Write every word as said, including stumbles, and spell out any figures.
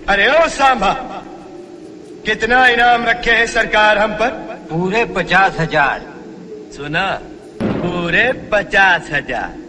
अरे ओ सांभा, कितना इनाम रखे हैं सरकार हम पर? पूरे पचास हजार। सुना, पूरे पचास हजार।